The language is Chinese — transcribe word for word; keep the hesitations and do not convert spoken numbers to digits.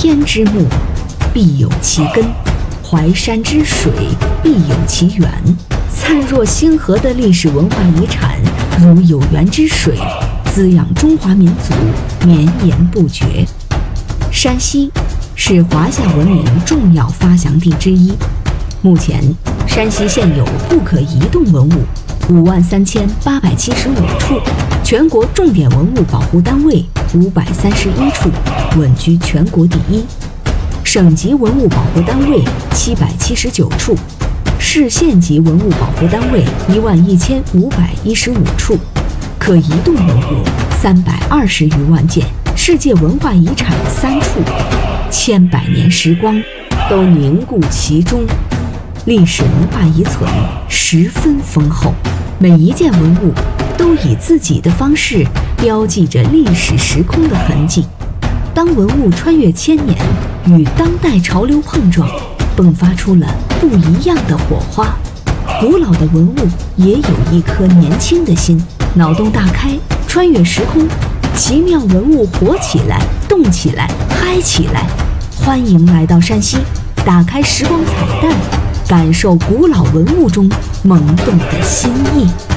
天之幕，必有其根；淮山之水，必有其源。灿若星河的历史文化遗产，如有源之水，滋养中华民族绵延不绝。山西是华夏文明重要发祥地之一。目前，山西现有不可移动文物五万三千八百七十五处，全国重点文物保护单位五百三十一处，稳居全国第一；省级文物保护单位七百七十九处，市县级文物保护单位一万一千五百一十五处，可移动文物三百二十余万件，世界文化遗产三处，千百年时光都凝固其中，历史文化遗存十分丰厚。每一件文物都以自己的方式标记着历史时空的痕迹。当文物穿越千年，与当代潮流碰撞，迸发出了不一样的火花。古老的文物也有一颗年轻的心，脑洞大开，穿越时空，奇妙文物活起来，动起来，嗨起来。欢迎来到山西，打开时光彩蛋，感受古老文物中萌动的心意。